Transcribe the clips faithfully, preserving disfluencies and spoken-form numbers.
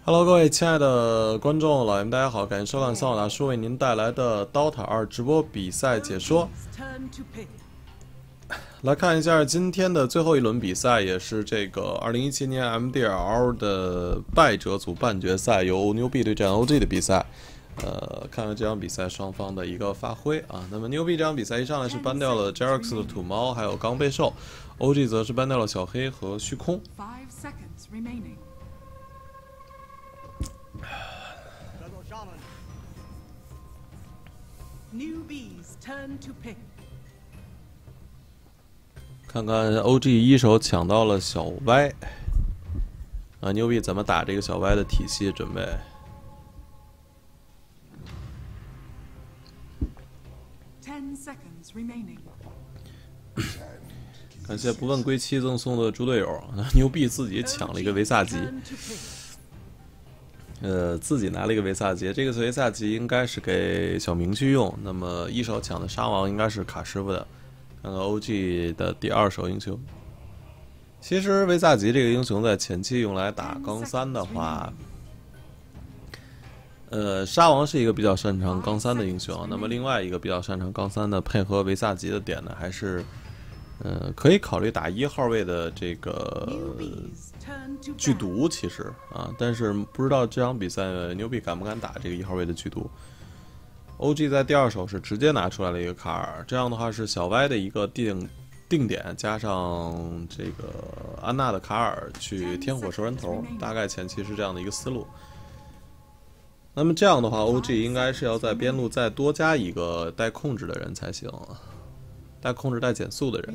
Hello，各位亲爱的观众老爷们，大家好，感谢收看桑瓦大叔为您带来的 Dota 二直播比赛解说。来看一下今天的最后一轮比赛，也是这个二零一七年 M D L 的败者组半决赛，由牛币对战 O G 的比赛。呃，看看这场比赛双方的一个发挥啊。那么牛币这场比赛一上来是搬掉了 Jarex 的土猫，还有刚被兽 ，O G 则是搬掉了小黑和虚空。看看 O G 一手抢到了小歪，啊，牛逼怎么打这个小歪的体系准备？感谢不问归期赠送的猪队友，牛逼自己抢了一个维萨吉。呃，自己拿了一个维萨吉，这个维萨吉应该是给小明去用。那么一手抢的沙王应该是卡师傅的。看看 O G 的第二手英雄。其实维萨吉这个英雄在前期用来打钢三的话，呃，沙王是一个比较擅长钢三的英雄。那么另外一个比较擅长钢三的，配合维萨吉的点呢，还是呃可以考虑打一号位的这个剧毒。其实啊，但是不知道这场比赛牛比敢不敢打这个一号位的剧毒。O G 在第二手是直接拿出来了一个卡尔，这样的话是小歪的一个定定点，加上这个安娜的卡尔去天火兽人头，大概前期是这样的一个思路。那么这样的话 ，O G 应该是要在边路再多加一个带控制的人才行，带控制带减速的人。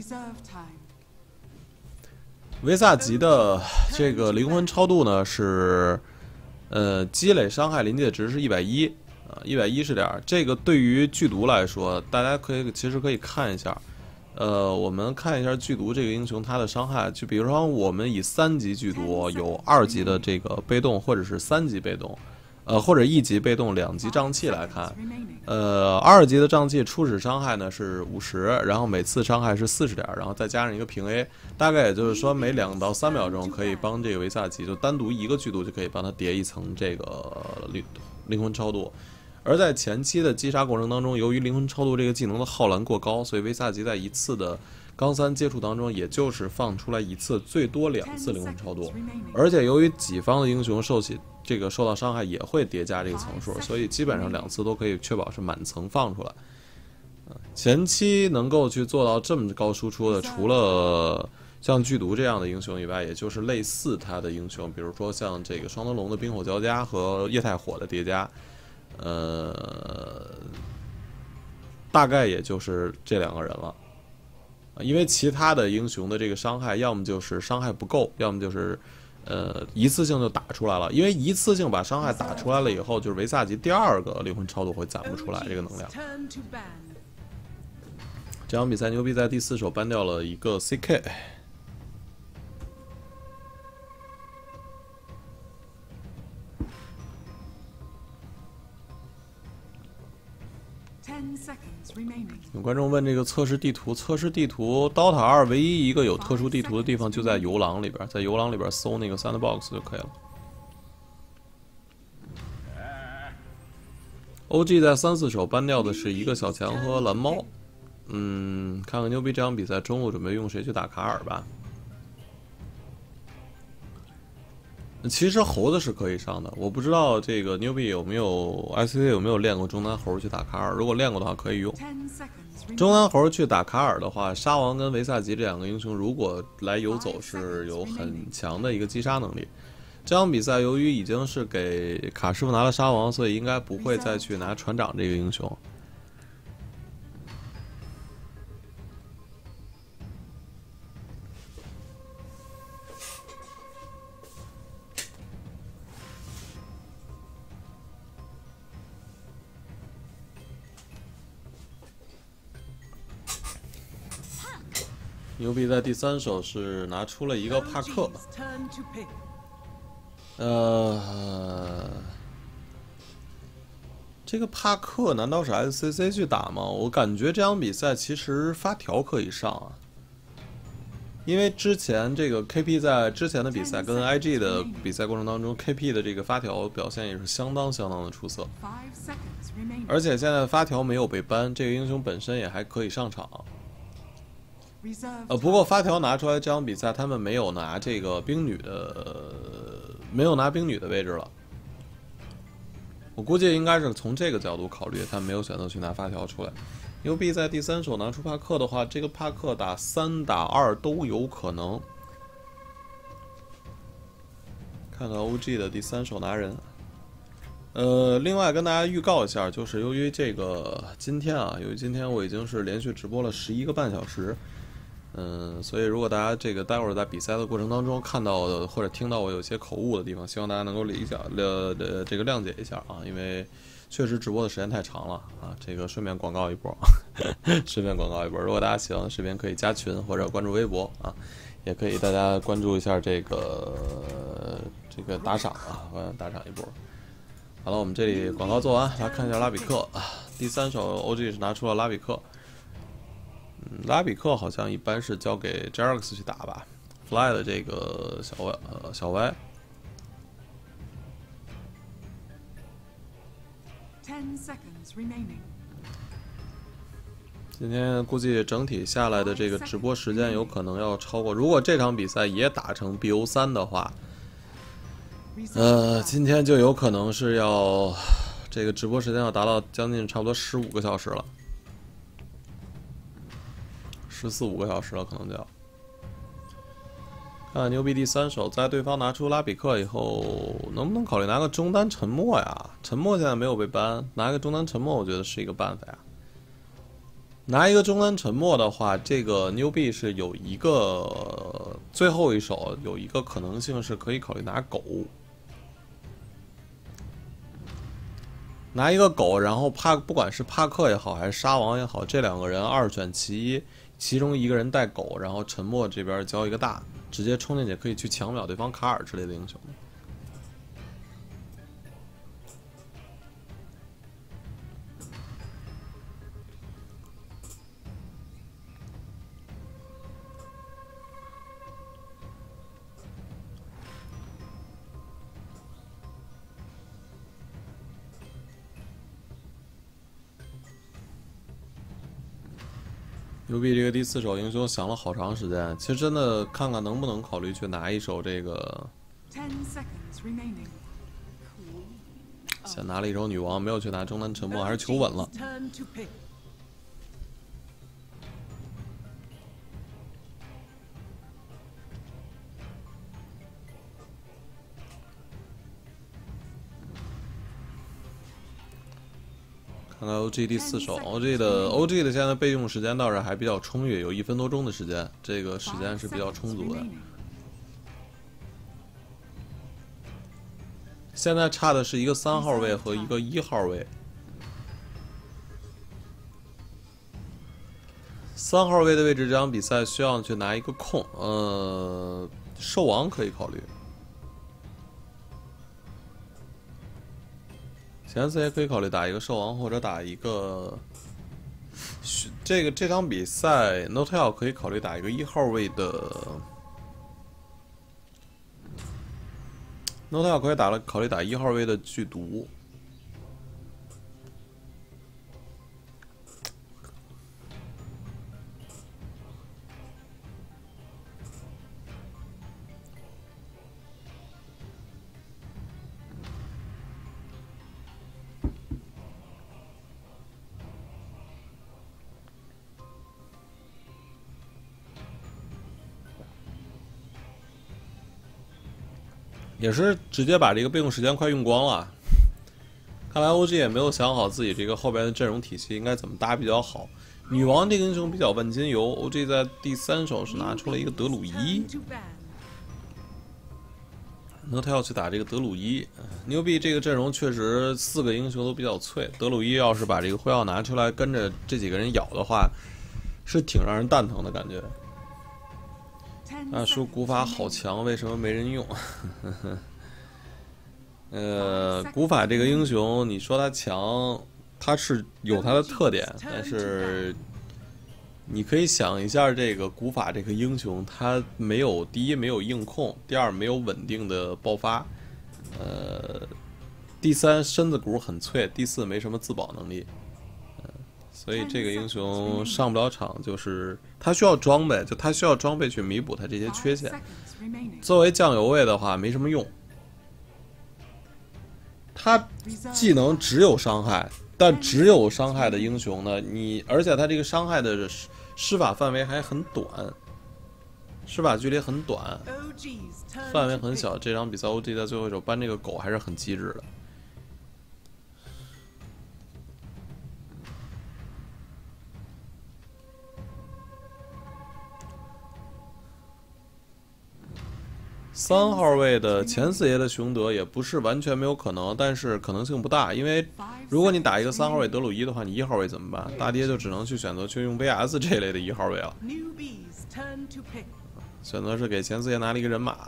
维萨吉的这个灵魂超度呢是，呃，积累伤害临界值是一百一。啊，一百一十点，这个对于剧毒来说，大家可以其实可以看一下，呃，我们看一下剧毒这个英雄他的伤害，就比如说我们以三级剧毒有二级的这个被动，或者是三级被动，呃，或者一级被动两级瘴气来看，呃，二级的瘴气初始伤害呢是五十，然后每次伤害是四十点，然后再加上一个平 A， 大概也就是说每两到三秒钟可以帮这个维萨吉就单独一个剧毒就可以帮他叠一层这个灵灵魂超度。而在前期的击杀过程当中，由于灵魂超度这个技能的耗蓝过高，所以维萨吉在一次的钢三接触当中，也就是放出来一次，最多两次灵魂超度。而且由于己方的英雄受起这个受到伤害也会叠加这个层数，所以基本上两次都可以确保是满层放出来。前期能够去做到这么高输出的，除了像剧毒这样的英雄以外，也就是类似他的英雄，比如说像这个双灯笼的冰火交加和液态火的叠加。呃，大概也就是这两个人了，因为其他的英雄的这个伤害，要么就是伤害不够，要么就是呃一次性就打出来了。因为一次性把伤害打出来了以后，就是维萨吉第二个灵魂超度会攒不出来这个能量。这场比赛牛逼在第四手搬掉了一个 C K。有观众问这个测试地图，测试地图 Dota 二唯一一个有特殊地图的地方就在游廊里边，在游廊里边搜那个 Sandbox 就可以了。O G 在三四手搬掉的是一个小强和蓝猫，嗯，看看牛逼这场比赛中路准备用谁去打卡尔吧。其实猴子是可以上的，我不知道这个牛币有没有 I C C 有没有练过中单猴去打卡尔，如果练过的话可以用。中单猴去打卡尔的话，沙王跟维萨吉这两个英雄如果来游走是有很强的一个击杀能力。这场比赛由于已经是给卡师傅拿了沙王，所以应该不会再去拿船长这个英雄。牛逼在第三手是拿出了一个帕克，呃，这个帕克难道是 S C C 去打吗？我感觉这场比赛其实发条可以上啊。 因为之前这个 K P 在之前的比赛跟 I G 的比赛过程当中 ，K P 的这个发条表现也是相当相当的出色，而且现在发条没有被ban，这个英雄本身也还可以上场。呃，不过发条拿出来这场比赛，他们没有拿这个冰女的，呃、没有拿冰女的位置了。我估计应该是从这个角度考虑，他没有选择去拿发条出来。牛逼在第三手拿出帕克的话，这个帕克打三打二都有可能。看看 O G 的第三手拿人。呃，另外跟大家预告一下，就是由于这个今天啊，由于今天我已经是连续直播了十一个半小时。嗯，所以如果大家这个待会儿在比赛的过程当中看到的或者听到我有些口误的地方，希望大家能够理解呃呃这个谅解一下啊，因为确实直播的时间太长了啊。这个顺便广告一波，顺便广告一波。如果大家喜欢的视频，可以加群或者关注微博啊，也可以大家关注一下这个这个打赏啊，打赏一波。好了，我们这里广告做完，来看一下拉比克啊，第三手 O G 是拿出了拉比克。嗯，拉比克好像一般是交给 Jarex 去打吧 ，Fly 的这个小歪呃小歪。今天估计整体下来的这个直播时间有可能要超过，如果这场比赛也打成 B O 三的话，呃，今天就有可能是要这个直播时间要达到将近差不多十五个小时了。十四五个小时了，可能就要。看看牛逼第三手，在对方拿出拉比克以后，能不能考虑拿个中单沉默呀？沉默现在没有被ban，拿一个中单沉默，我觉得是一个办法呀。拿一个中单沉默的话，这个牛币是有一个最后一手有一个可能性是可以考虑拿狗，拿一个狗，然后帕不管是帕克也好还是沙王也好，这两个人二选其一。其中一个人带狗，然后沉默这边交一个大，直接冲进去可以去抢秒对方卡尔之类的英雄。牛逼！这个第四手英雄想了好长时间，其实真的看看能不能考虑去拿一手这个。先拿了一手女王，没有去拿中单沉默，还是求稳了。看看 O G 第四手 ，O G 的 O G 的现在备用时间倒是还比较充裕，有一分多钟的时间，这个时间是比较充足的。现在差的是一个三号位和一个一号位。三号位的位置，这场比赛需要去拿一个控，呃，兽王可以考虑。前四也可以考虑打一个兽王，或者打一个这个这场比赛 Notel 可以考虑打一个一号位的 Notel 可以打了考虑打一号位的剧毒。也是直接把这个备用时间快用光了，看来 O G 也没有想好自己这个后边的阵容体系应该怎么搭比较好。女王这个英雄比较万金油 ，O G 在第三手是拿出了一个德鲁伊，那他要去打这个德鲁伊，牛逼！这个阵容确实四个英雄都比较脆，德鲁伊要是把这个辉耀拿出来跟着这几个人咬的话，是挺让人蛋疼的感觉。啊，说古法好强，为什么没人用？呃，古法这个英雄，你说他强，他是有他的特点，但是你可以想一下，这个古法这个英雄，他没有第一没有硬控，第二没有稳定的爆发，呃，第三身子骨很脆，第四没什么自保能力，嗯，所以这个英雄上不了场，就是他需要装备，就他需要装备去弥补他这些缺陷。作为酱油位的话，没什么用。他技能只有伤害，但只有伤害的英雄呢，你而且他这个伤害的施法范围还很短，施法距离很短，范围很小。这场比赛 O G 在最后一手搬这个狗还是很机智的。三号位的前四爷的熊德也不是完全没有可能，但是可能性不大，因为如果你打一个三号位德鲁伊的话，你一号位怎么办？大爹就只能去选择去用 V S 这类的一号位了。选择是给前四爷拿了一个人马，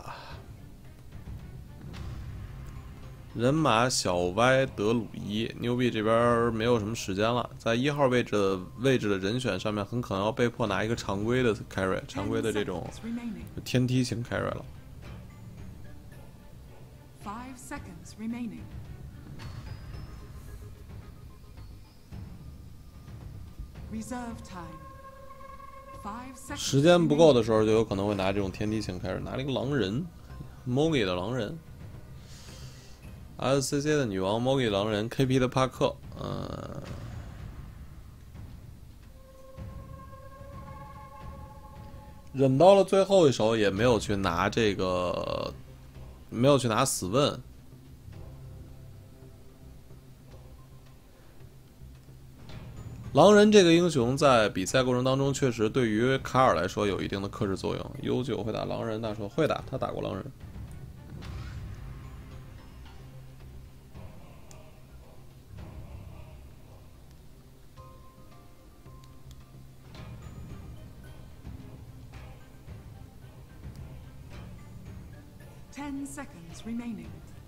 人马小歪德鲁伊，牛逼这边没有什么时间了，在一号位置的位置的人选上面，很可能要被迫拿一个常规的 carry， 常规的这种天梯型 carry 了。 Five seconds remaining. Reserve time. Five seconds. 时间不够的时候，就有可能会拿这种天梯型开始拿了一个狼人 ，Mogi 的狼人 ，S C C 的女王 Mogi 狼人 ，K P 的帕克，呃，忍到了最后一手也没有去拿这个。没有去拿死问，狼人这个英雄在比赛过程当中确实对于卡尔来说有一定的克制作用。悠久会打狼人，他说会打，他打过狼人。 Ten seconds remaining.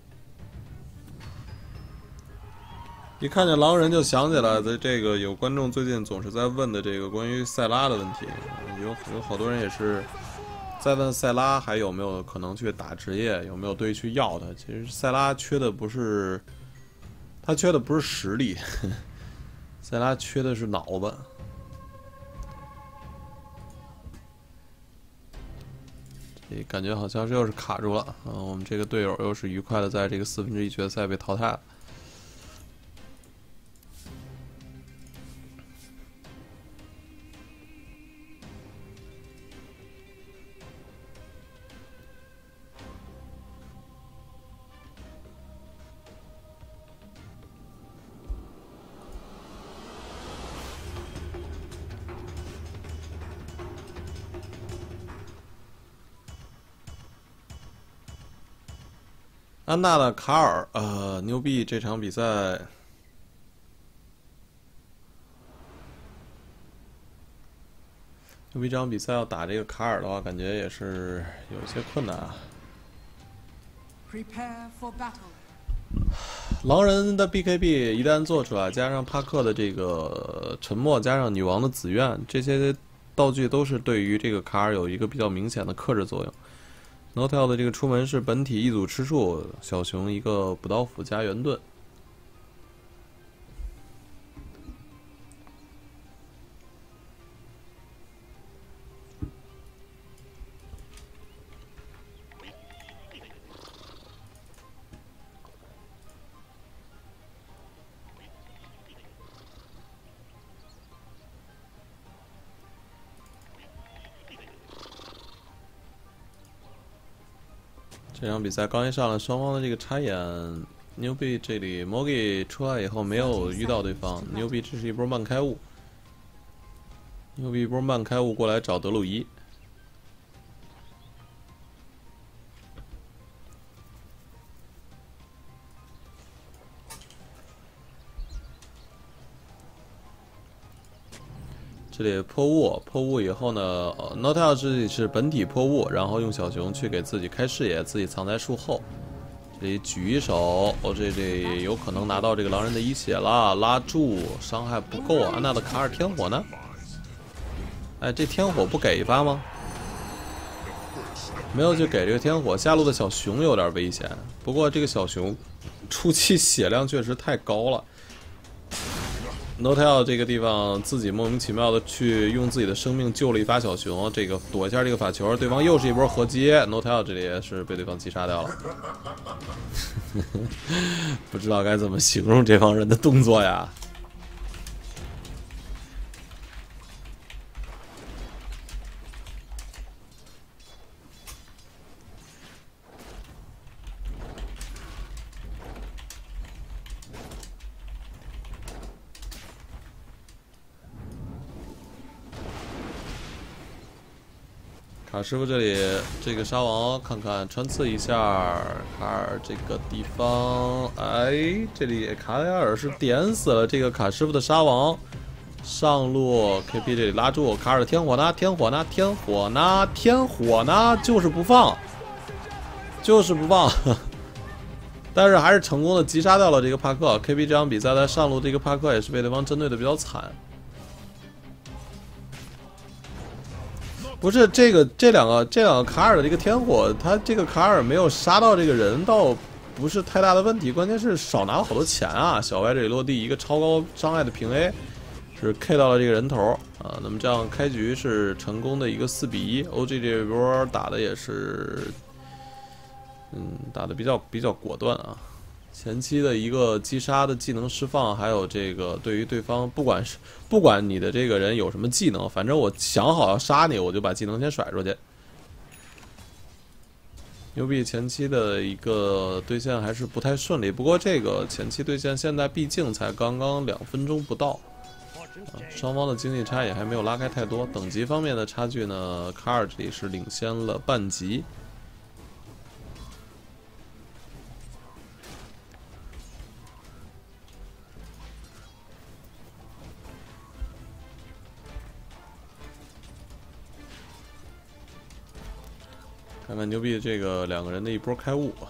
一看见狼人就想起来的这个，有观众最近总是在问的这个关于塞拉的问题，有有好多人也是在问塞拉还有没有可能去打职业，有没有队去要他。其实塞拉缺的不是他缺的不是实力，塞拉缺的是脑子。感觉好像是又是卡住了啊！我们这个队友又是愉快的在这个四分之一决赛被淘汰了。安娜的卡尔，呃，牛逼！这场比赛，牛逼！这场比赛要打这个卡尔的话，感觉也是有些困难啊。 Prepare for battle. 狼人的 B K B 一旦做出来，加上帕克的这个沉默，加上女王的紫苑，这些道具都是对于这个卡尔有一个比较明显的克制作用。No Tail 的这个出门是本体一组吃树，小熊一个补刀斧加圆盾。这场比赛刚一上来，双方的这个插眼，牛逼这里 Mogi 出来以后没有遇到对方，牛逼这是一波慢开悟，牛逼一波慢开悟过来找德鲁伊。这里破雾，破雾以后呢 ，No Tail 这里是本体破雾，然后用小熊去给自己开视野，自己藏在树后。这里举一手，哦，这里有可能拿到这个狼人的一血了，拉住，伤害不够。安娜的卡尔天火呢？ 哎，这天火不给一发吗？没有，就给这个天火。下路的小熊有点危险，不过这个小熊初期血量确实太高了。Notel 这个地方自己莫名其妙的去用自己的生命救了一发小熊，这个躲一下这个法球，对方又是一波合击 ，Notel 这里也是被对方击杀掉了。不知道该怎么形容这帮人的动作呀。卡师傅这里这个沙王，看看穿刺一下卡尔这个地方，哎，这里卡莱尔是点死了这个卡师傅的沙王，上路 K P 这里拉住卡尔的天火呢？天火呢？天火呢？天火呢？就是不放，就是不放，但是还是成功的击杀掉了这个帕克。K P 这场比赛在上路这个帕克也是被对方针对的比较惨。不是这个这两个这两个卡尔的这个天火，他这个卡尔没有杀到这个人，倒不是太大的问题，关键是少拿了好多钱啊！小歪这里落地一个超高伤害的平 A， 是 K 到了这个人头啊。那么这样开局是成功的一个四比一 ，O G 这波打的也是，嗯，打的比较比较果断啊。前期的一个击杀的技能释放，还有这个对于对方，不管是不管你的这个人有什么技能，反正我想好要杀你，我就把技能先甩出去。牛逼前期的一个对线还是不太顺利，不过这个前期对线现在毕竟才刚刚两分钟不到，啊，双方的经济差也还没有拉开太多。等级方面的差距呢，卡尔这里是领先了半级。看看牛逼这个两个人的一波开悟。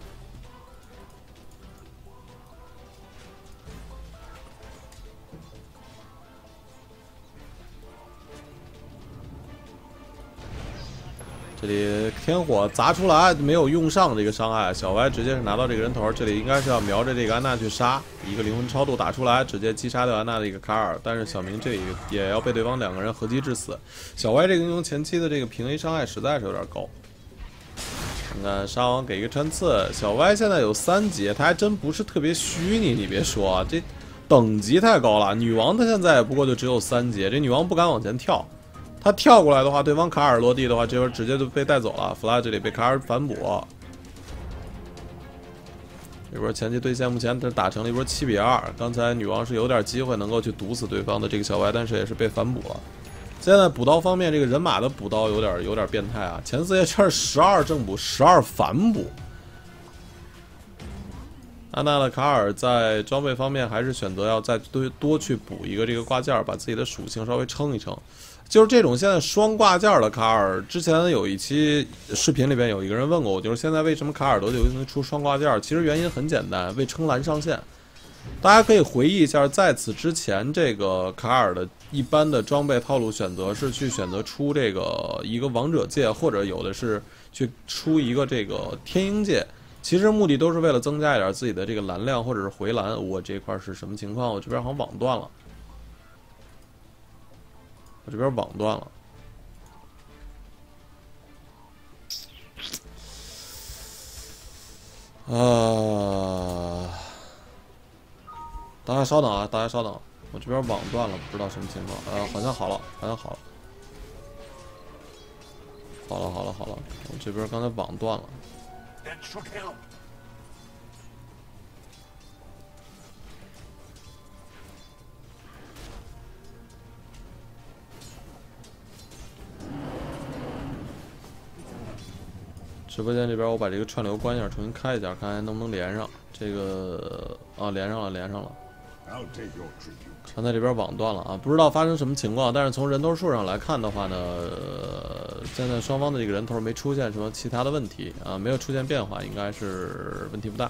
这里天火砸出来没有用上这个伤害，小歪直接是拿到这个人头，这里应该是要瞄着这个安娜去杀，一个灵魂超度打出来，直接击杀掉安娜的一个卡尔，但是小明这里也要被对方两个人合击致死。小歪这个英雄前期的这个平 A 伤害实在是有点高。看看沙王给一个穿刺，小歪现在有三级，他还真不是特别虚你，你别说啊，这等级太高了。女王她现在不过就只有三级，这女王不敢往前跳，她跳过来的话，对方卡尔落地的话，这边直接就被带走了。弗拉这里被卡尔反补，这波前期对线目前打成了一波七比二。刚才女王是有点机会能够去毒死对方的这个小歪，但是也是被反补了。现在补刀方面，这个人马的补刀有点有点变态啊！前四页圈十二正补，十二反补。安娜的卡尔在装备方面还是选择要再多多去补一个这个挂件，把自己的属性稍微撑一撑。就是这种现在双挂件的卡尔，之前有一期视频里边有一个人问过我，就是现在为什么卡尔都流行出双挂件？其实原因很简单，为撑蓝上线。大家可以回忆一下，在此之前，这个卡尔的一般的装备套路选择是去选择出这个一个王者戒，或者有的是去出一个这个天鹰戒。其实目的都是为了增加一点自己的这个蓝量或者是回蓝。我这块是什么情况？我这边好像网断了，我这边网断了。啊。大家稍等啊，大家稍等，我这边网断了，不知道什么情况。呃，好像好了，好像好了，好了，好了，好了，我这边刚才网断了。直播间这边我把这个串流关一下，重新开一下，看看能不能连上。这个啊，连上了，连上了。刚才这边网断了啊，不知道发生什么情况，但是从人头数上来看的话呢，呃、现在双方的这个人头没出现什么其他的问题啊，没有出现变化，应该是问题不大。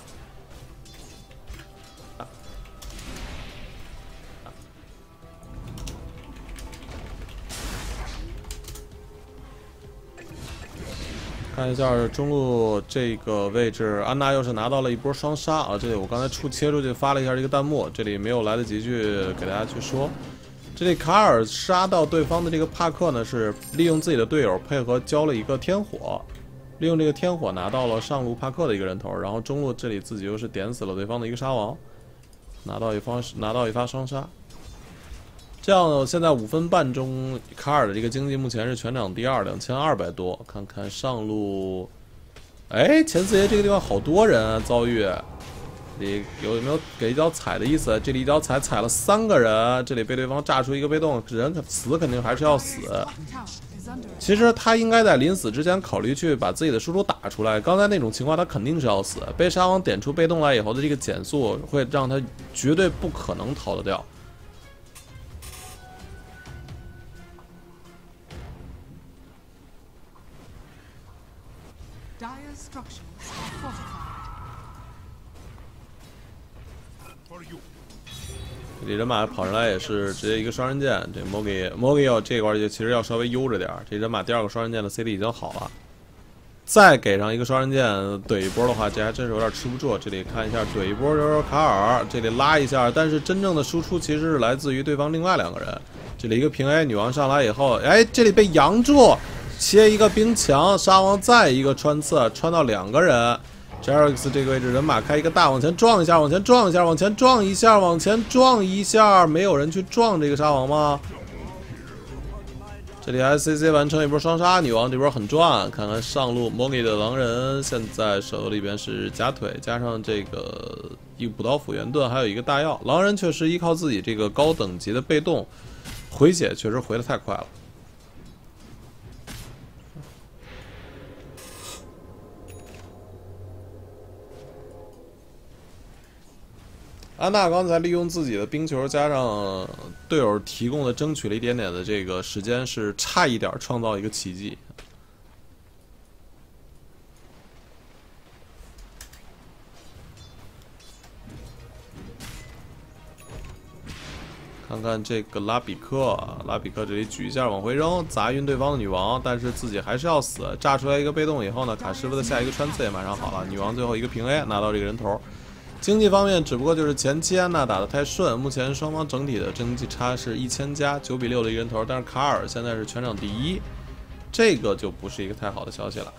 看一下中路这个位置，安娜又是拿到了一波双杀啊！这里我刚才出切出去发了一下这个弹幕，这里没有来得及去给大家去说。这里卡尔杀到对方的这个帕克呢，是利用自己的队友配合交了一个天火，利用这个天火拿到了上路帕克的一个人头，然后中路这里自己又是点死了对方的一个沙王，拿到一方拿到一发双杀。这样，现在五分半中，卡尔的这个经济目前是全场第二，两千二百多。看看上路，哎，前四爷这个地方好多人啊，遭遇，你有没有给一脚踩的意思？这里一脚踩踩了三个人，这里被对方炸出一个被动，人死肯定还是要死。其实他应该在临死之前考虑去把自己的输出打出来。刚才那种情况，他肯定是要死。被沙王点出被动来以后的这个减速，会让他绝对不可能逃得掉。 Dire structures are fortified. 这里人马跑上来也是直接一个双刃剑，这 Mogi Mogi 要这块就其实要稍微悠着点，这人马第二个双刃剑的 C D 已经好了，再给上一个双刃剑怼一波的话，这还真是有点吃不住。这里看一下怼一波就是卡尔，这里拉一下，但是真正的输出其实是来自于对方另外两个人。这里一个平 A 女王上来以后，哎，这里被扬住。切一个冰墙，沙王再一个穿刺，穿到两个人。J R X 这个位置，人马开一个大，往前撞一下，往前撞一下，往前撞一下，往前撞一下，没有人去撞这个沙王吗？这里 S C C 完成一波双杀，女王这波很赚。看看上路 Mogi 的狼人，现在手里边是假腿加上这个一个补刀斧圆盾，还有一个大药。狼人确实依靠自己这个高等级的被动回血，确实回得太快了。安娜刚才利用自己的冰球加上队友提供的争取了一点点的这个时间，是差一点创造一个奇迹。看看这个拉比克，拉比克这里举一下往回扔，砸晕对方的女王，但是自己还是要死。炸出来一个被动以后呢，卡师傅的下一个穿刺也马上好了，女王最后一个平 A 拿到这个人头。经济方面，只不过就是前期安娜打得太顺，目前双方整体的经济差是一千加九比六的一个人头，但是卡尔现在是全场第一，这个就不是一个太好的消息了。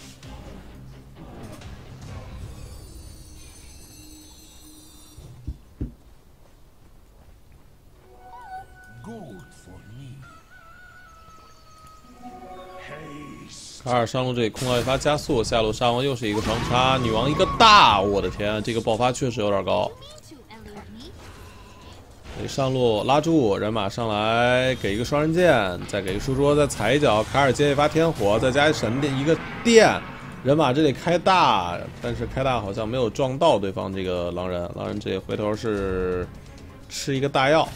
卡尔上路这里空到一发加速，下路沙王又是一个双杀，女王一个大，我的天，这个爆发确实有点高。上路拉住人马上来，给一个双刃剑，再给一个输出，再踩一脚，卡尔接一发天火，再加一神电一个电，人马这里开大，但是开大好像没有撞到对方这个狼人，狼人这里回头是吃一个大药。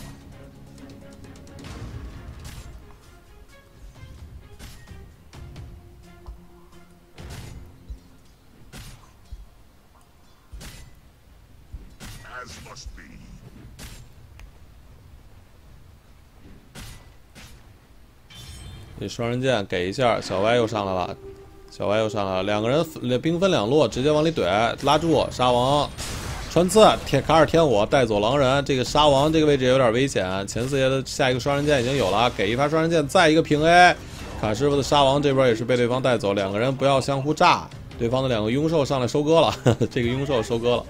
这双刃剑给一下，小歪又上来了，小歪又上来了，两个人兵分两路，直接往里怼，拉住沙王，穿刺，天卡尔天火带走狼人，这个沙王这个位置也有点危险，前四爷的下一个双刃剑已经有了，给一发双刃剑，再一个平 A， 卡师傅的沙王这边也是被对方带走，两个人不要相互炸，对方的两个拥兽上来收割了，呵呵这个拥兽收割了，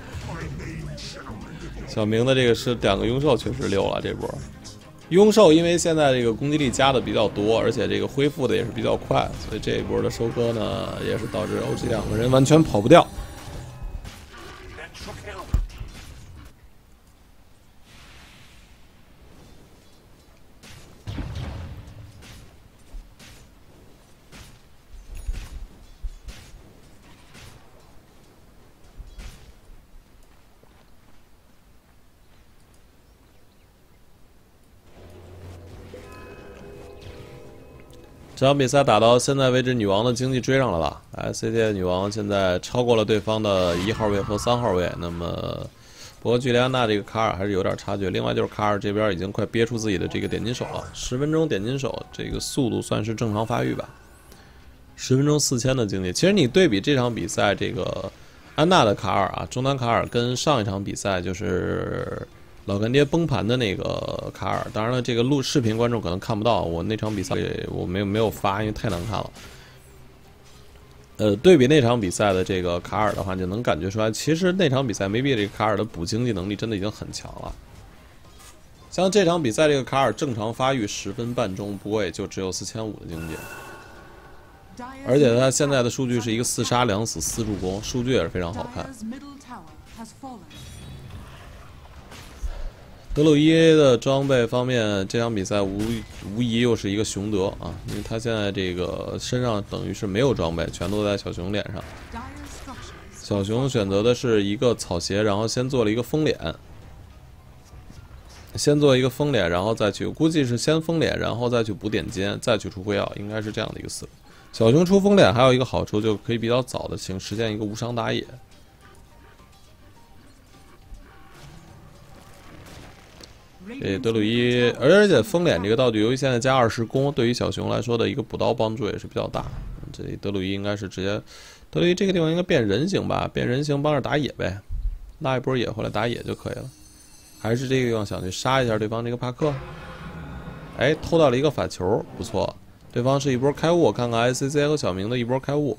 小明的这个是两个拥兽确实溜了这波。拥兽因为现在这个攻击力加的比较多，而且这个恢复的也是比较快，所以这一波的收割呢，也是导致 O G 两个人完全跑不掉。这场比赛打到现在为止，女王的经济追上来了 ，S C T 女王现在超过了对方的一号位和三号位。那么，不过距离安娜这个卡尔还是有点差距。另外就是卡尔这边已经快憋出自己的这个点金手了，十分钟点金手，这个速度算是正常发育吧。 十分钟四千的经济。其实你对比这场比赛，这个安娜的卡尔啊，中单卡尔跟上一场比赛就是老干爹崩盘的那个卡尔。当然了，这个录视频观众可能看不到，我那场比赛我没有没有发，因为太难看了。呃，对比那场比赛的这个卡尔的话，就能感觉出来，其实那场比赛梅比这个卡尔的补经济能力真的已经很强了。像这场比赛，这个卡尔正常发育十分半钟，不过也就只有四千五的经济，而且他现在的数据是一个四杀两死四助攻，数据也是非常好看。德鲁伊的装备方面，这场比赛无无疑又是一个熊德啊，因为他现在这个身上等于是没有装备，全都在小熊脸上。小熊选择的是一个草鞋，然后先做了一个封脸，先做一个封脸，然后再去，估计是先封脸，然后再去补点尖，再去出辉耀，应该是这样的一个思路。小熊出封脸还有一个好处，就可以比较早的行实现一个无伤打野。这德鲁伊，而且封脸这个道具，由于现在加二十攻，对于小熊来说的一个补刀帮助也是比较大。这里德鲁伊应该是直接，德鲁伊这个地方应该变人形吧，变人形帮着打野呗，拉一波野回来打野就可以了。还是这个地方想去杀一下对方这个帕克，哎，偷到了一个法球，不错。对方是一波开悟，看看 I C C 和小明的一波开悟。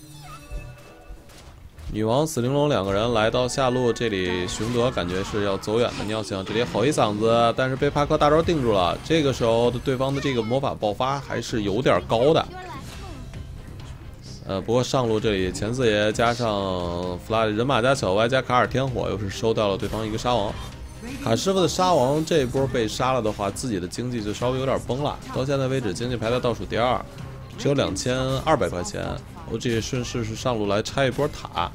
女王死玲珑两个人来到下路，这里熊德感觉是要走远的尿性，这里吼一嗓子，但是被帕克大招定住了。这个时候的对方的这个魔法爆发还是有点高的。呃，不过上路这里前四爷加上弗拉人马加小歪加卡尔天火，又是收掉了对方一个杀王。卡师傅的杀王这一波被杀了的话，自己的经济就稍微有点崩了。到现在为止，经济排在倒数第二，只有两千二百块钱。我这顺势是上路来拆一波塔。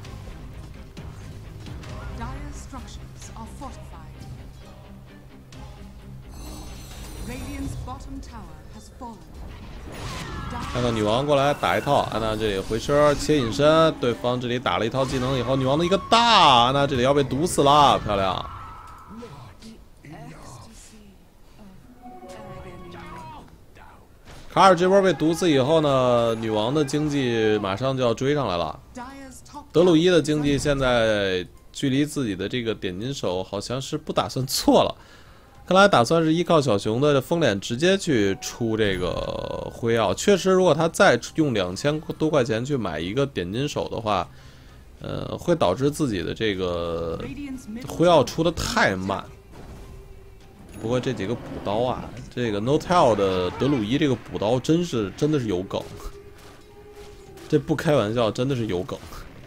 看看女王过来打一套，安娜这里回身切隐身，对方这里打了一套技能以后，女王的一个大，安娜这里要被毒死了，漂亮。卡尔这波被毒死以后呢，女王的经济马上就要追上来了。德鲁伊的经济现在距离自己的这个点金手好像是不打算错了，看来打算是依靠小熊的封脸直接去出这个辉耀。确实，如果他再用两千多块钱去买一个点金手的话，呃，会导致自己的这个辉耀出的太慢。不过这几个补刀啊，这个 Notel 的德鲁伊这个补刀真是真的是有梗，这不开玩笑，真的是有梗。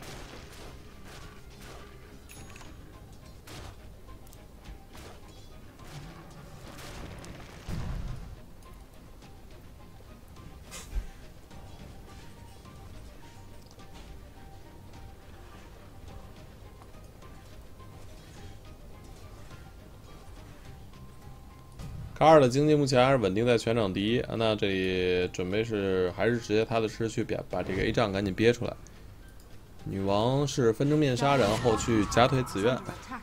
卡尔的经济目前还是稳定在全场第一，安娜这里准备是还是直接踏踏实实去把把这个 A 仗赶紧憋出来。女王是分正面杀，然后去夹腿紫苑。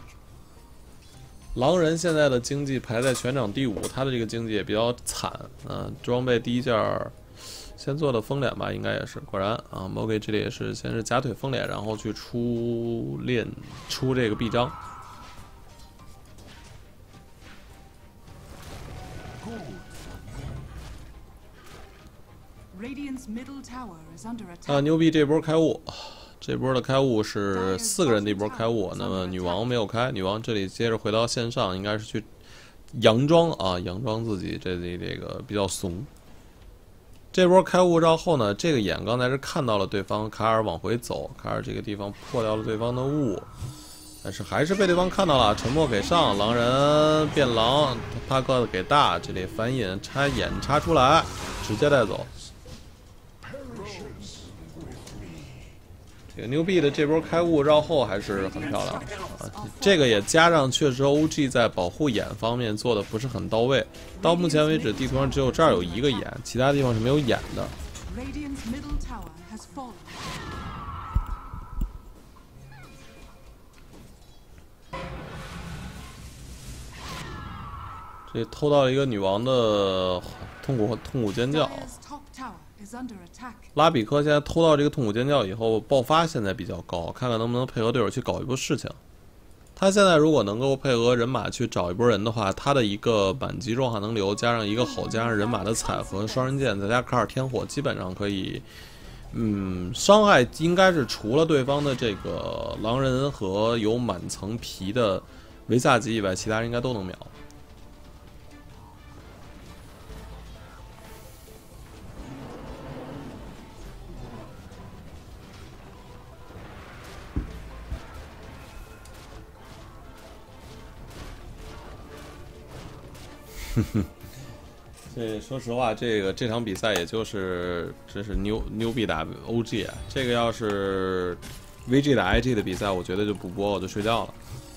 狼人现在的经济排在全场第五，他的这个经济也比较惨啊。装备第一件先做的封脸吧，应该也是。果然啊 ，Mogi 这里也是先是夹腿封脸，然后去出练出这个臂章。啊，牛逼！这波开悟，这波的开悟是四个人的一波开悟。那么女王没有开，女王这里接着回到线上，应该是去佯装啊，佯装自己这里这个比较怂。这波开悟之后呢，这个眼刚才是看到了对方卡尔往回走，卡尔这个地方破掉了对方的雾，但是还是被对方看到了，沉默给上，狼人变狼，帕克给大，这里反引插眼插出来，直接带走。这个牛逼的这波开悟绕后还是很漂亮啊！这个也加上确实 O G 在保护眼方面做的不是很到位，到目前为止地图上只有这儿有一个眼，其他地方是没有眼的。这偷到了一个女王的痛苦痛苦尖叫。 is under attack. 拉比克现在偷到这个痛苦尖叫以后，爆发现在比较高，看看能不能配合队友去搞一波事情。他现在如果能够配合人马去找一波人的话，他的一个满级壮汉能流，加上一个吼，加上人马的踩和双刃剑，再加卡尔天火，基本上可以。嗯，伤害应该是除了对方的这个狼人和有满层皮的维萨吉以外，其他人应该都能秒。哼哼。这说实话，这个这场比赛也就是这是牛牛逼打 O G 啊，这个要是 V G 打 I G 的比赛，我觉得就不播，我就睡觉了。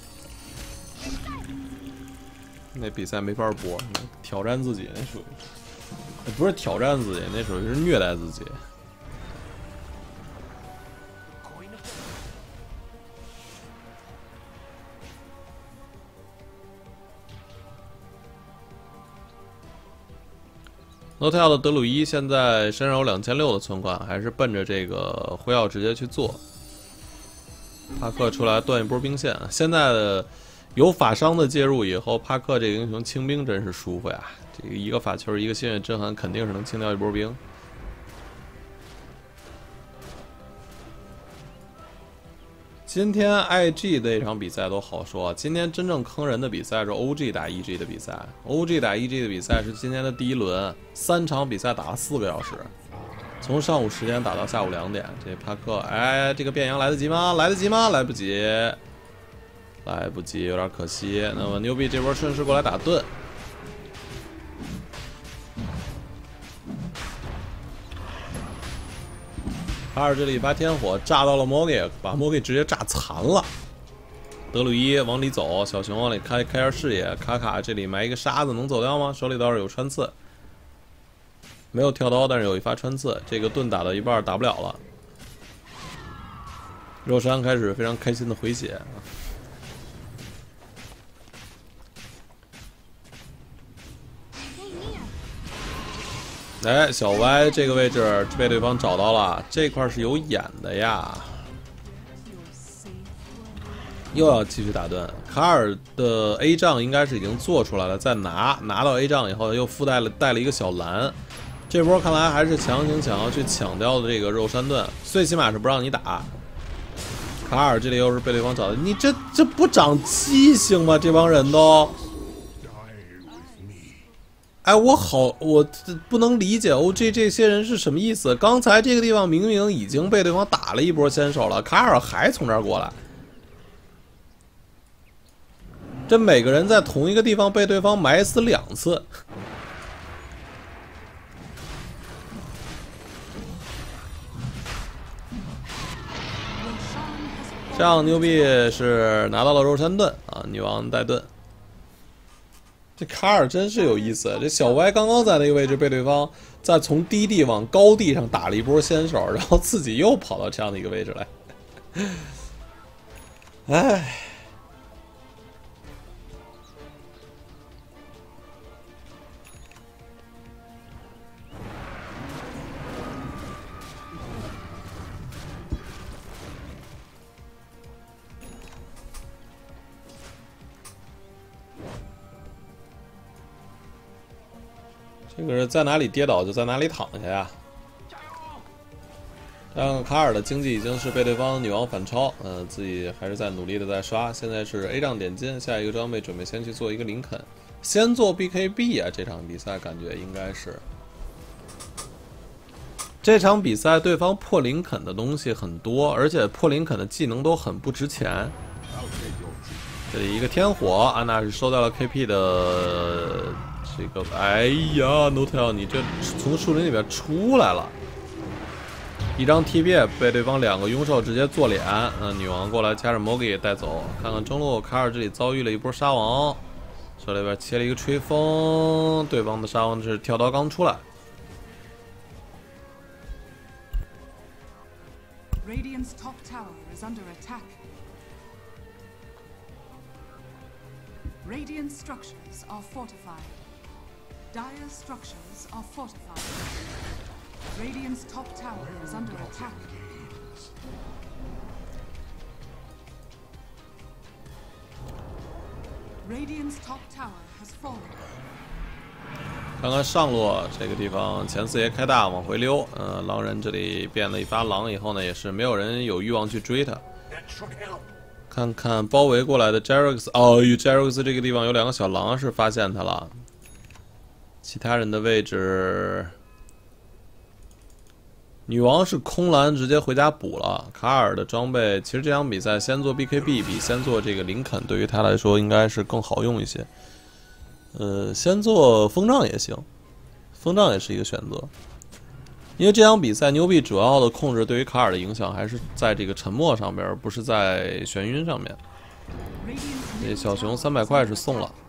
那比赛没法播，挑战自己那属于，不是挑战自己，那属于是虐待自己。诺特奥的德鲁伊现在身上有两千六的存款，还是奔着这个辉耀直接去做。帕克出来断一波兵线，现在的有法伤的介入以后，帕克这个英雄清兵真是舒服呀！这个一个法球，一个心血震撼，肯定是能清掉一波兵。今天 I G 的一场比赛都好说，今天真正坑人的比赛是 O G 打 E G 的比赛。O G 打 E G 的比赛是今天的第一轮，三场比赛打了四个小时，从上午十点打到下午两点。这帕克，哎，这个变羊来得及吗？来得及吗？来不及，来不及，有点可惜。那么牛逼这波顺势过来打盾。卡尔这里发天火炸到了莫给，把莫给直接炸残了。德鲁伊往里走，小熊往里开开下视野。卡卡这里埋一个沙子，能走掉吗？手里倒是有穿刺，没有跳刀，但是有一发穿刺。这个盾打到一半打不了了。肉山开始非常开心的回血。哎，小歪这个位置被对方找到了，这块是有眼的呀。又要继续打盾，卡尔的 A 杖应该是已经做出来了，再拿拿到 A 杖以后，又附带了带了一个小蓝。这波看来还是强行想要去抢掉的这个肉山盾，最起码是不让你打。卡尔这里又是被对方找的，你这这不长记性吗？这帮人都。哎，我好，我不能理解 O G 这些人是什么意思。刚才这个地方明明已经被对方打了一波先手了，卡尔还从这儿过来。这每个人在同一个地方被对方埋死两次。这样牛逼是拿到了肉山盾啊，女王带盾。这卡尔真是有意思，这小歪刚刚在那个位置被对方再从低地往高地上打了一波先手，然后自己又跑到这样的一个位置来。哎，这个是在哪里跌倒就在哪里躺下呀。但卡尔的经济已经是被对方女王反超，嗯、呃，自己还是在努力的在刷。现在是 A 杖点金，下一个装备准备先去做一个林肯，先做 B K B 啊！这场比赛感觉应该是这场比赛对方破林肯的东西很多，而且破林肯的技能都很不值钱。这里一个天火，安娜是收到了 K P 的。这个，哎呀 ，Notel， 你这从树林里边出来了，一张 T B 被对方两个拥兽直接做脸，嗯、呃，女王过来加上 Mogi 也带走。看看中路卡尔这里遭遇了一波沙王，手里边切了一个吹风，对方的沙王是跳刀刚出来。 Radiant's top tower is under attack. Radiant structures are fortified. Dire structures are fortified. Radiant's top tower is under attack. Radiant's top tower has fallen. 看看上路这个地方，前四爷开大往回溜，呃，狼人这里变了一发狼以后呢，也是没有人有欲望去追他。看看包围过来的 Jerax， 哦，与 Jerax 这个地方有两个小狼是发现他了，其他人的位置，女王是空蓝直接回家补了。卡尔的装备，其实这场比赛先做 B K B 比先做这个林肯对于他来说应该是更好用一些。呃，先做风杖也行，风杖也是一个选择。因为这场比赛牛币主要的控制对于卡尔的影响还是在这个沉默上边，而不是在眩晕上面。这小熊三百块是送了。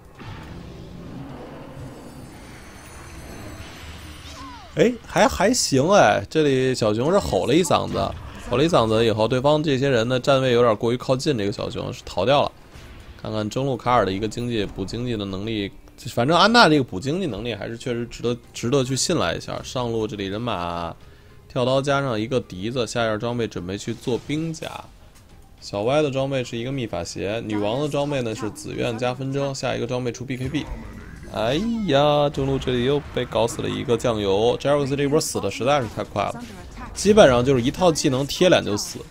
哎，还还行哎，这里小熊是吼了一嗓子，吼了一嗓子以后，对方这些人的站位有点过于靠近，这个小熊是逃掉了。看看中路卡尔的一个经济补经济的能力。反正安娜这个补经济能力还是确实值得值得去信赖一下。上路这里人马跳刀加上一个笛子，下件装备准备去做兵甲。小歪的装备是一个秘法鞋，女王的装备呢是紫苑加纷争，下一个装备出 B K B。哎呀，中路这里又被搞死了一个酱油 ，Jerax 这波死的实在是太快了，基本上就是一套技能贴脸就死。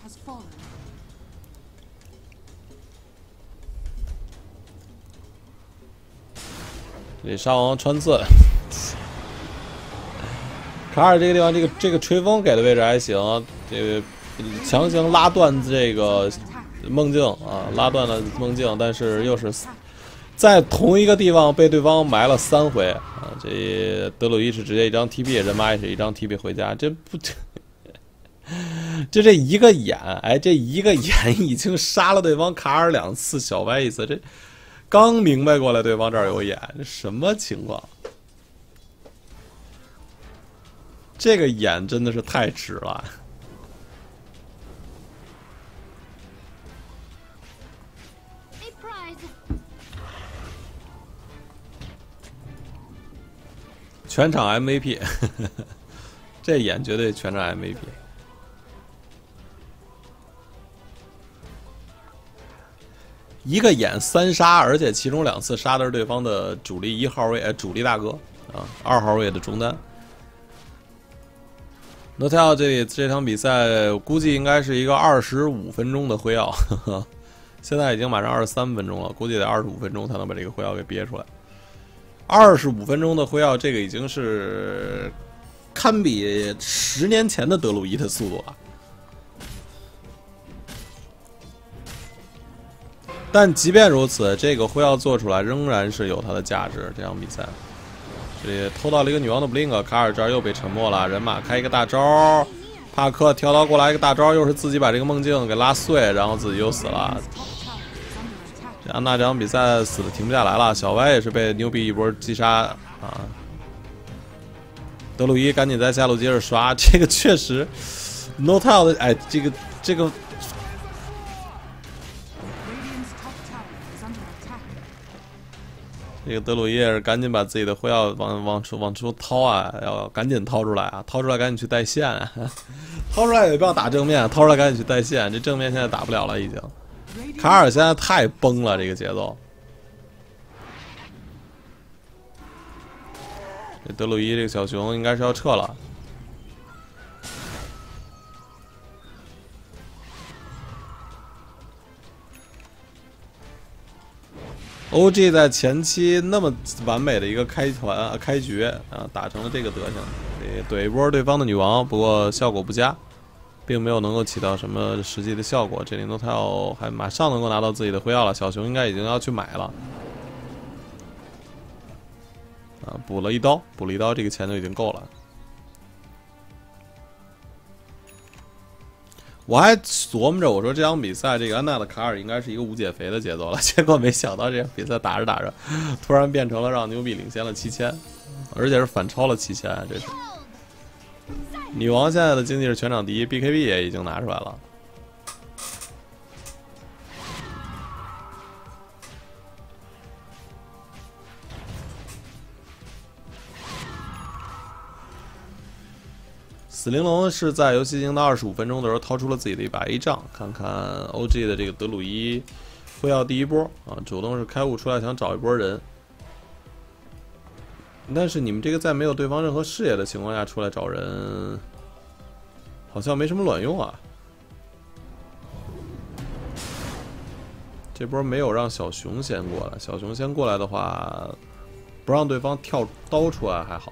这里沙王穿刺，卡尔这个地方，这个这个吹风给的位置还行，这个强行拉断这个梦境啊，拉断了梦境，但是又是在同一个地方被对方埋了三回啊！这德鲁伊是直接一张 T P， 人马也是一张 T P 回家，这不就这一个眼，哎，这一个眼已经杀了对方卡尔两次，小歪一次，这。刚明白过来，对方这儿有眼，这什么情况？这个眼真的是太值了。全场 M V P， 这眼绝对全场 M V P。一个眼三杀，而且其中两次杀的是对方的主力一号位，呃，主力大哥啊，二号位的中单。诺泰奥这里这场比赛估计应该是一个二十五分钟的辉耀，呵呵，现在已经马上二十三分钟了，估计得二十五分钟才能把这个辉耀给憋出来。二十五分钟的辉耀，这个已经是堪比十年前的德鲁伊的速度了。但即便如此，这个辉耀做出来仍然是有它的价值。这场比赛，这里偷到了一个女王的 blink， 卡尔这儿又被沉默了。人马开一个大招，帕克跳刀过来一个大招，又是自己把这个梦境给拉碎，然后自己又死了。这安娜这场比赛死的停不下来了，小歪也是被牛逼一波击杀啊！德鲁伊赶紧在下路接着刷，这个确实 ，no tile 的哎，这个这个。这个德鲁伊也是赶紧把自己的辉耀往往出往出掏啊，要赶紧掏出来啊，掏出来赶紧去带线、啊，掏出来也不要打正面，掏出来赶紧去带线，这正面现在打不了了已经。卡尔现在太崩了，这个节奏。这德鲁伊这个小熊应该是要撤了。O G 在前期那么完美的一个开团开局啊，打成了这个德行，怼一波对方的女王，不过效果不佳，并没有能够起到什么实际的效果。这里诺泰奥还马上能够拿到自己的辉耀了，小熊应该已经要去买了啊，补了一刀，补了一刀，这个钱就已经够了。我还琢磨着，我说这场比赛这个安娜的卡尔应该是一个无减肥的节奏了，结果没想到这场比赛打着打着，突然变成了让牛比领先了七千，而且是反超了七千，这是。女王现在的经济是全场第一 ，B K B 也已经拿出来了。 死灵龙是在游戏进行到二十五分钟的时候掏出了自己的一把 A 杖，看看 O G 的这个德鲁伊会要第一波啊，主动是开悟出来想找一波人，但是你们这个在没有对方任何视野的情况下出来找人，好像没什么卵用啊。这波没有让小熊先过来，小熊先过来的话，不让对方跳刀出来还好。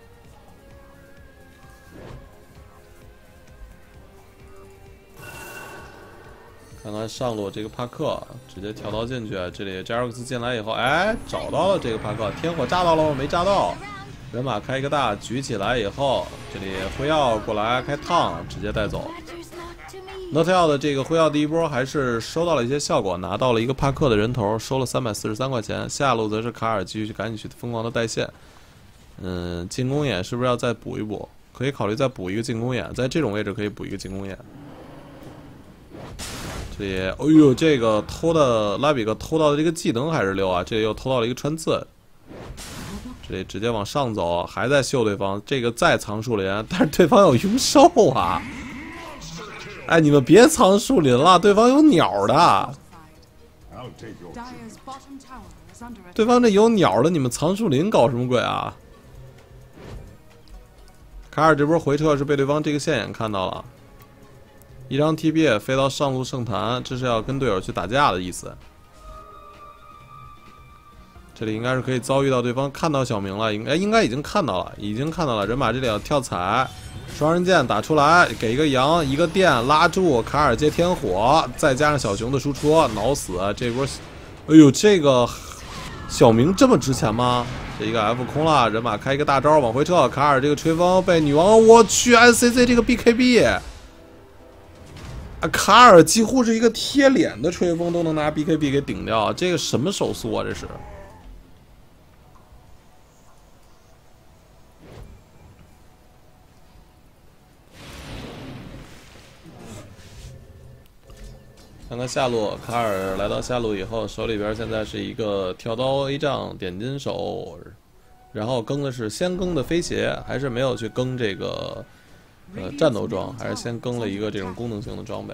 看看上路这个帕克直接跳刀进去，这里加尔克斯进来以后，哎，找到了这个帕克，天火炸到了吗？没炸到。人马开一个大，举起来以后，这里辉耀过来开烫，直接带走。诺特奥的这个辉耀第一波还是收到了一些效果，拿到了一个帕克的人头，收了三百四十三块钱。下路则是卡尔继续赶紧去疯狂的带线。嗯，进攻眼是不是要再补一补？可以考虑再补一个进攻眼，在这种位置可以补一个进攻眼。这里，哎呦，这个偷的拉比克偷到的这个技能还是溜啊！这里又偷到了一个穿刺，这里直接往上走，还在秀对方。这个再藏树林，但是对方有晕兽啊！哎，你们别藏树林了，对方有鸟的。对方这有鸟的，你们藏树林搞什么鬼啊？卡尔这波回撤是被对方这个线眼看到了。一张 T B 飞到上路圣坛，这是要跟队友去打架的意思。这里应该是可以遭遇到对方看到小明了，应该应该已经看到了，已经看到了。人马这里要跳踩，双刃剑打出来，给一个羊一个电拉住，卡尔接天火，再加上小熊的输出，挠死这波。哎呦，这个小明这么值钱吗？这一个 F 空了，人马开一个大招往回撤，卡尔这个吹风被女王，我去 S C C 这个 B K B。啊，卡尔几乎是一个贴脸的吹风都能拿 B K B 给顶掉，这个什么手速啊？这是。看看下路，卡尔来到下路以后，手里边现在是一个跳刀 A 杖点金手，然后更的是先更的飞鞋，还是没有去更这个。呃，战斗装还是先更了一个这种功能性的装备。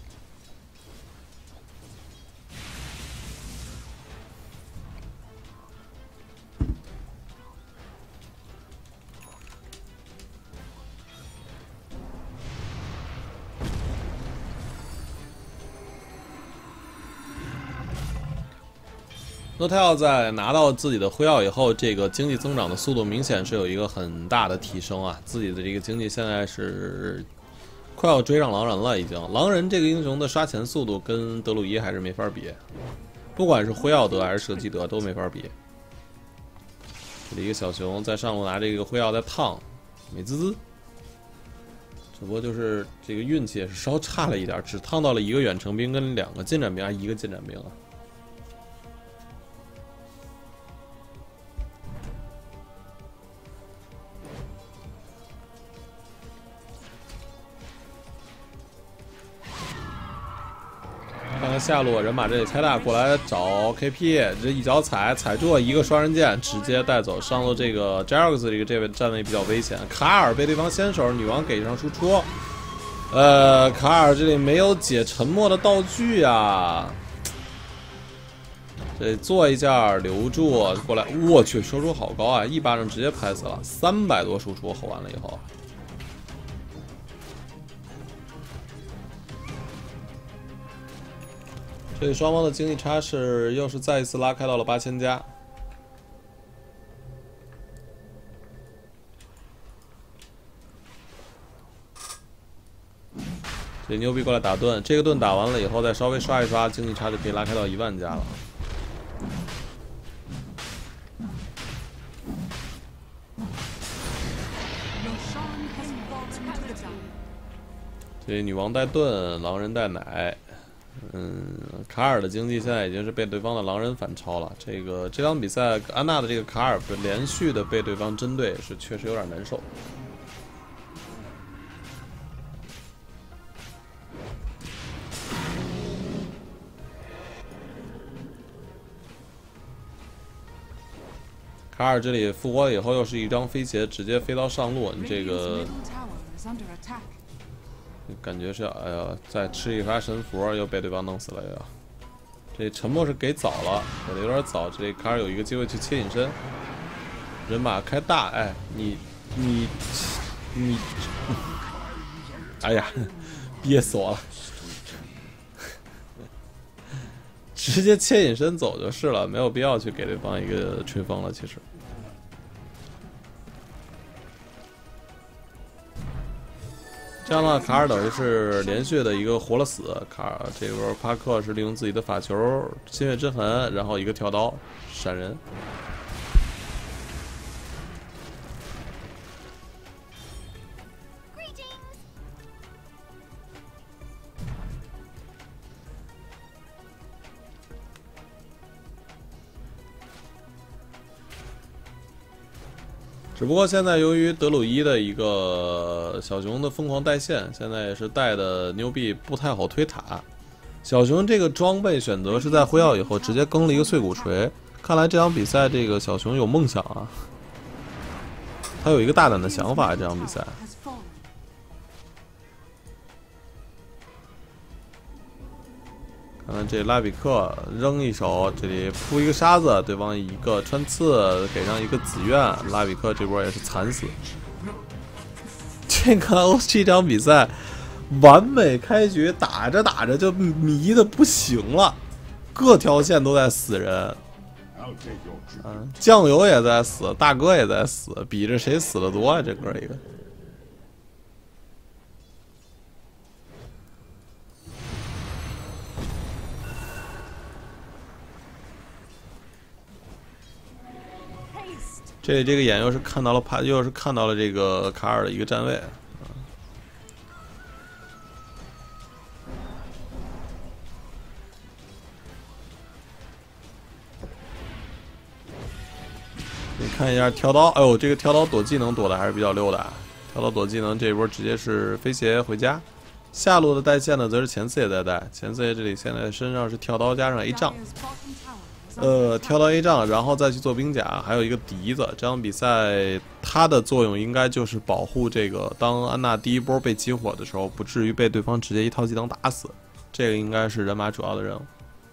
诺泰奥在拿到自己的辉耀以后，这个经济增长的速度明显是有一个很大的提升啊！自己的这个经济现在是快要追上狼人了，已经。狼人这个英雄的刷钱速度跟德鲁伊还是没法比，不管是辉耀德还是射击德都没法比。这里一个小熊在上路拿这个辉耀在烫，美滋滋。只不过就是这个运气也是稍差了一点，只烫到了一个远程兵跟两个近战兵，还一个近战兵啊。看看下路人马这里开大过来找 K P， 这一脚踩踩住一个双刃剑，直接带走。上路这个 Jax 这个这位站位比较危险，卡尔被对方先手，女王给上输出。呃，卡尔这里没有解沉默的道具啊，这做一下留住过来，我去，输出好高啊，一巴掌直接拍死了，三百多输出，吼完了以后。这里双方的经济差是又是再一次拉开到了八千加。这牛逼过来打盾，这个盾打完了以后再稍微刷一刷，经济差就可以拉开到一万加了。这女王带盾，狼人带奶。嗯，卡尔的经济现在已经是被对方的狼人反超了。这个这场比赛，安娜的这个卡尔连续的被对方针对，是确实有点难受。卡尔这里复活了以后，又是一张飞鞋，直接飞到上路。你这个 is under attack. 感觉是哎呀，再吃一发神符又被对方弄死了呀。这沉默是给早了，给的有点早。这卡尔有一个机会去切隐身，人马开大，哎，你你你，哎呀，憋死我了！直接切隐身走就是了，没有必要去给对方一个吹风了。其实，这样的话，卡尔等于是连续的一个活了死。卡尔这个时候帕克是利用自己的法球心血之痕，然后一个跳刀闪人。只不过现在由于德鲁伊的一个小熊的疯狂带线，现在也是带的牛逼，不太好推塔。小熊这个装备选择是在辉耀以后直接更了一个碎骨锤，看来这场比赛这个小熊有梦想啊，他有一个大胆的想法。这场比赛，看看这拉比克扔一手，这里铺一个沙子，对方一个穿刺，给上一个紫苑，拉比克这波也是惨死。这个 O G 这场比赛完美开局，打着打着就迷的不行了，各条线都在死人。嗯，酱油也在死，大哥也在死，比着谁死的多啊？这哥一个。这这个眼又是看到了帕，又是看到了这个卡尔的一个站位。你看一下跳刀，哎呦，这个跳刀躲技能躲的还是比较溜的啊！跳刀躲技能这一波直接是飞鞋回家。下路的带线呢，则是前四也在带。前四爷这里现在身上是跳刀加上 A 杖。呃，跳到 A 杖，然后再去做兵甲，还有一个笛子。这场比赛它的作用应该就是保护这个，当安娜第一波被激活的时候，不至于被对方直接一套技能打死。这个应该是人马主要的任务。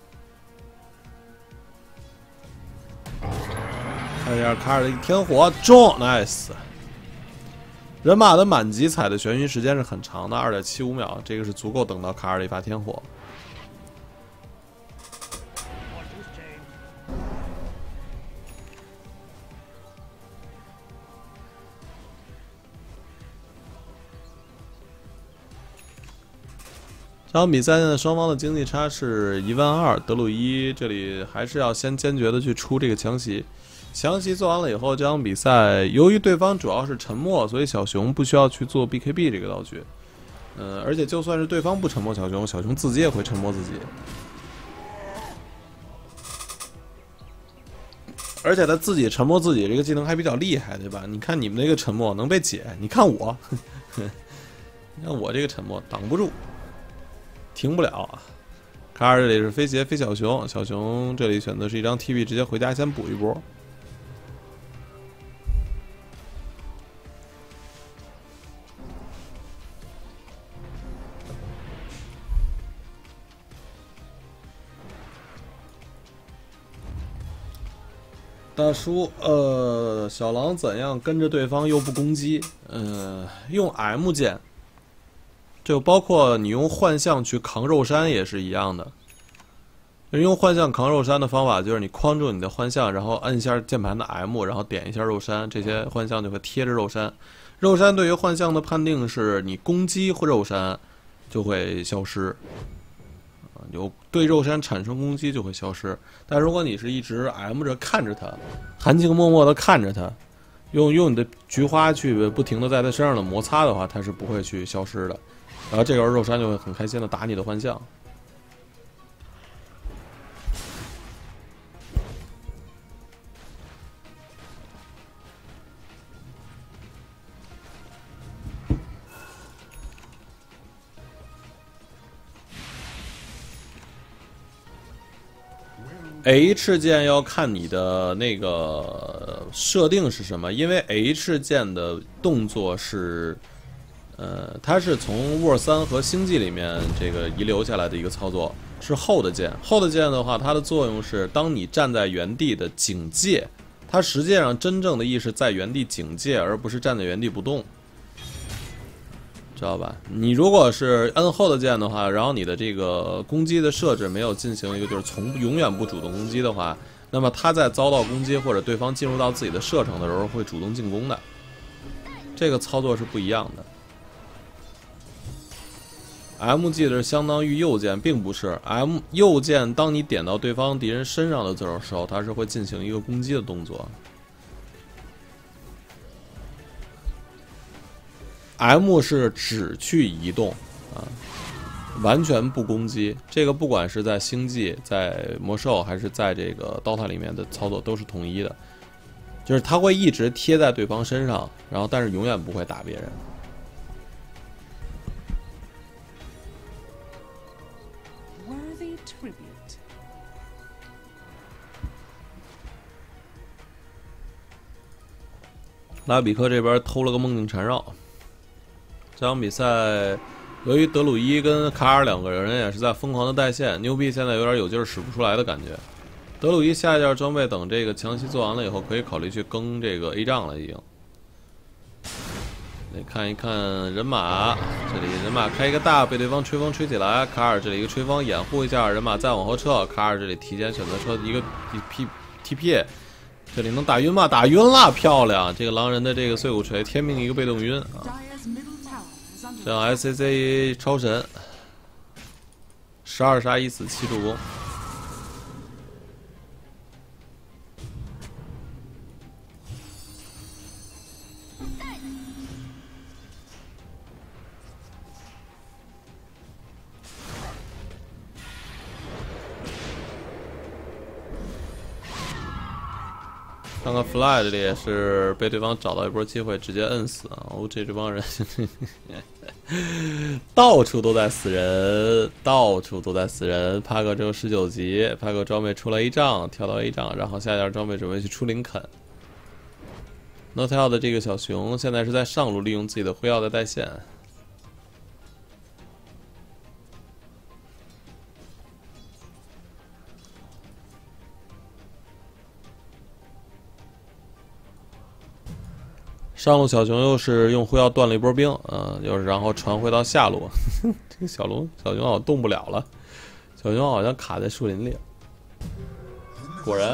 看一下卡尔的一天火中 ，nice。人马的满级踩的眩晕时间是很长的， 二点七五秒，这个是足够等到卡尔的一发天火。这场比赛呢，双方的经济差是一万二。德鲁伊这里还是要先坚决的去出这个强袭，强袭做完了以后，这场比赛由于对方主要是沉默，所以小熊不需要去做 B K B 这个道具。呃，而且就算是对方不沉默小熊，小熊自己也会沉默自己。而且他自己沉默自己这个技能还比较厉害，对吧？你看你们那个沉默能被解，你看我，你看我这个沉默挡不住。停不了啊！卡尔这里是飞鞋飞小熊，小熊这里选择是一张 T B， 直接回家先补一波。大叔，呃，小狼怎样跟着对方又不攻击？呃，用 M 键。就包括你用幻象去扛肉山也是一样的。用幻象扛肉山的方法就是你框住你的幻象，然后按一下键盘的 M， 然后点一下肉山，这些幻象就会贴着肉山。肉山对于幻象的判定是你攻击或肉山就会消失，有对肉山产生攻击就会消失。但如果你是一直 M 着看着它，含情脉脉的看着它，用用你的菊花去不停的在它身上的摩擦的话，它是不会去消失的。然后这个时候肉山就会很开心的打你的幻象。H 键要看你的那个设定是什么，因为 H 键的动作是。 呃，它是从 War 三和星际里面这个遗留下来的一个操作，是 Hold 键。Hold 键的话，它的作用是当你站在原地的警戒，它实际上真正的意是在原地警戒，而不是站在原地不动。知道吧？你如果是摁 Hold 键的话，然后你的这个攻击的设置没有进行一个就是从永远不主动攻击的话，那么他在遭到攻击或者对方进入到自己的射程的时候会主动进攻的。这个操作是不一样的。M 记得是相当于右键，并不是 M 右键。当你点到对方敌人身上的时候，它是会进行一个攻击的动作。M 是只去移动啊，完全不攻击。这个不管是在星际、在魔兽还是在这个 D O T A 里面的操作都是统一的，就是它会一直贴在对方身上，然后但是永远不会打别人。拉比克这边偷了个梦境缠绕。这场比赛，由于德鲁伊跟卡尔两个人也是在疯狂的带线，牛逼现在有点有劲儿使不出来的感觉。德鲁伊下一件装备等这个强袭做完了以后，可以考虑去更这个 A 仗了已经。来看一看人马，这里人马开一个大，被对方吹风吹起来。卡尔这里一个吹风掩护一下，人马再往后撤。卡尔这里提前选择车一个 P T P。这里能打晕吗？打晕了，漂亮！这个狼人的这个碎骨锤，天命一个被动晕啊！这样 S C C 超神，十二杀一死七助攻。看看 Fly 这里也是被对方找到一波机会，直接摁死啊！哦，这这帮人到处都在死人，到处都在死人。帕克只有十九级，帕克装备出了一仗，跳到 A 仗，然后下件装备准备去出林肯。Notel 的这个小熊现在是在上路利用自己的辉耀在带线。上路小熊又是用辉耀断了一波兵，嗯、呃，又是然后传回到下路，这个小龙小熊好像动不了了，小熊好像卡在树林里。果然，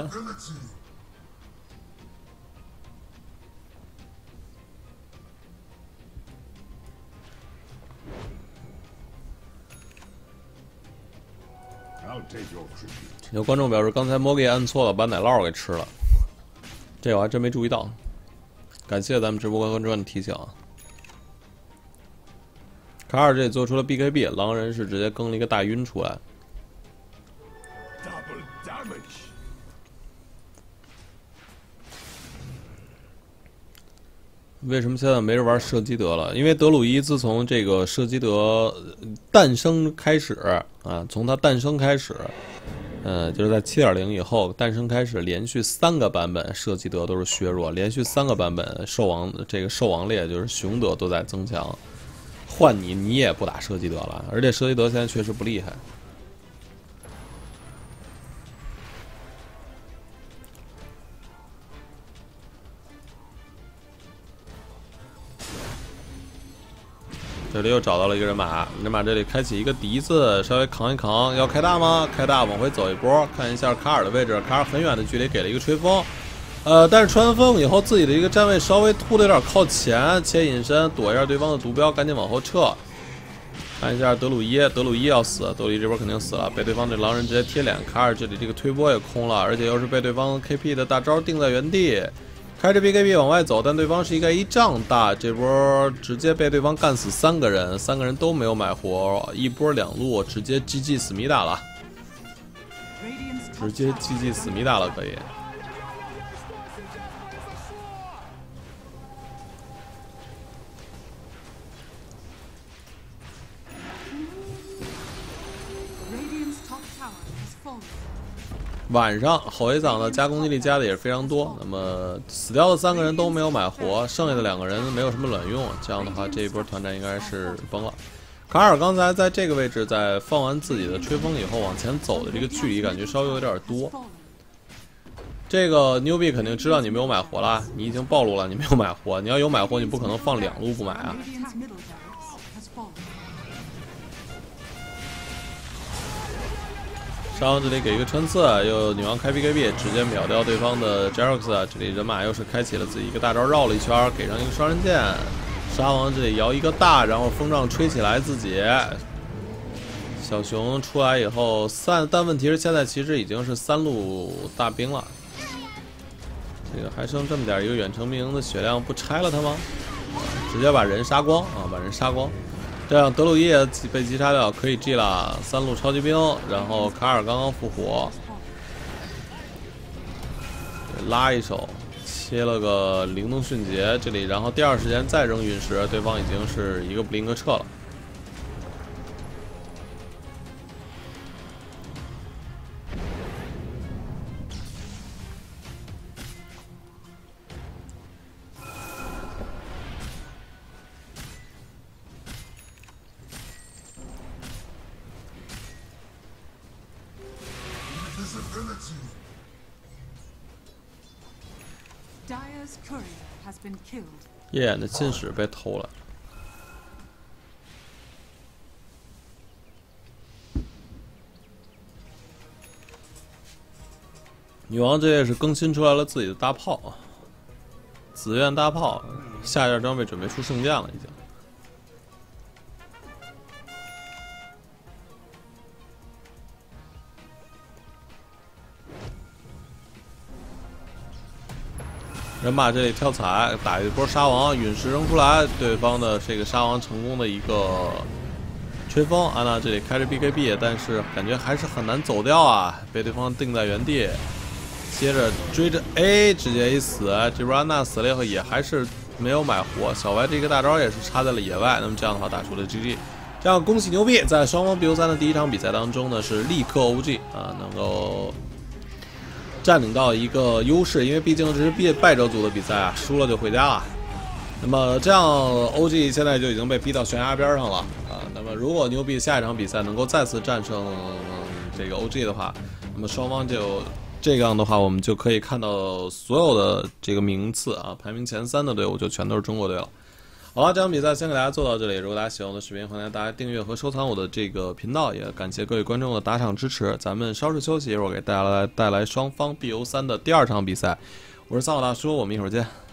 有观众表示刚才摩给按错了，把奶酪给吃了，这我还真没注意到。感谢咱们直播观众的提醒啊！卡尔这里做出了 B K B， 狼人是直接更了一个大晕出来。为什么现在没人玩射击德了？因为德鲁伊自从这个射击德诞生开始啊，从它诞生开始。呃，就是在 七点零 以后诞生开始，连续三个版本射击德都是削弱，连续三个版本兽王这个兽王列就是熊德都在增强，换你你也不打射击德了，而且射击德现在确实不厉害。这里又找到了一个人马，人马这里开启一个笛子，稍微扛一扛，要开大吗？开大，往回走一波，看一下卡尔的位置，卡尔很远的距离给了一个吹风，呃，但是吹完风以后，自己的一个站位稍微突的有点靠前，切隐身躲一下对方的毒镖，赶紧往后撤。看一下德鲁伊，德鲁伊要死，德鲁伊这波肯定死了，被对方这狼人直接贴脸，卡尔这里这个推波也空了，而且又是被对方 K P 的大招定在原地。开着 B K B 往外走，但对方是一个一丈大，这波直接被对方干死三个人，三个人都没有买活，一波两路，直接 G G 死米打了，直接 G G 死米打了，可以。 晚上后 A 档的加攻击力加的也是非常多。那么死掉的三个人都没有买活，剩下的两个人没有什么卵用。这样的话，这一波团战应该是崩了。卡尔刚才在这个位置，在放完自己的吹风以后往前走的这个距离，感觉稍微有点多。这个牛逼肯定知道你没有买活了，你已经暴露了，你没有买活。你要有买活，你不可能放两路不买啊。沙王这里给一个穿刺，又女王开 B K B， 直接秒掉对方的 Jarex。这里人马又是开启了自己一个大招，绕了一圈，给上一个双刃剑。沙王这里摇一个大，然后风杖吹起来自己。小熊出来以后散，但问题是现在其实已经是三路大兵了。这个还剩这么点一个远程兵营的血量，不拆了它吗？直接把人杀光啊，把人杀光。这样德鲁伊也被击杀掉，可以 G 了。三路超级兵，然后卡尔刚刚复活，拉一手，切了个灵动迅捷这里，然后第二时间再扔陨石，对方已经是一个布林克撤了。 Dire's courier has been killed. 夜眼的信使被偷了。女王这也是更新出来了自己的大炮，紫苑大炮，下一件装备准备出圣剑了已经。人马这里跳踩，打一波沙王，陨石扔出来，对方的这个沙王成功的一个吹风。安娜这里开着 B K B， 但是感觉还是很难走掉啊，被对方定在原地。接着追着 A， 直接一死。这波安娜死了以后也还是没有买活，小白这个大招也是插在了野外。那么这样的话打出了 G G。这样恭喜牛逼，在双方 B O 三的第一场比赛当中呢，是力克 O G 啊，能够占领到一个优势，因为毕竟这是败败者组的比赛啊，输了就回家了。那么这样 O G 现在就已经被逼到悬崖边上了啊。那么如果牛逼下一场比赛能够再次战胜这个 O G 的话，那么双方就这样的话，我们就可以看到所有的这个名次啊，排名前三的队伍就全都是中国队了。好了，这场比赛先给大家做到这里。如果大家喜欢我的视频，欢迎大家订阅和收藏我的这个频道，也感谢各位观众的打赏支持。咱们稍事休息，一会儿给大家来带来双方 B O 三的第二场比赛。我是三好大叔，我们一会儿见。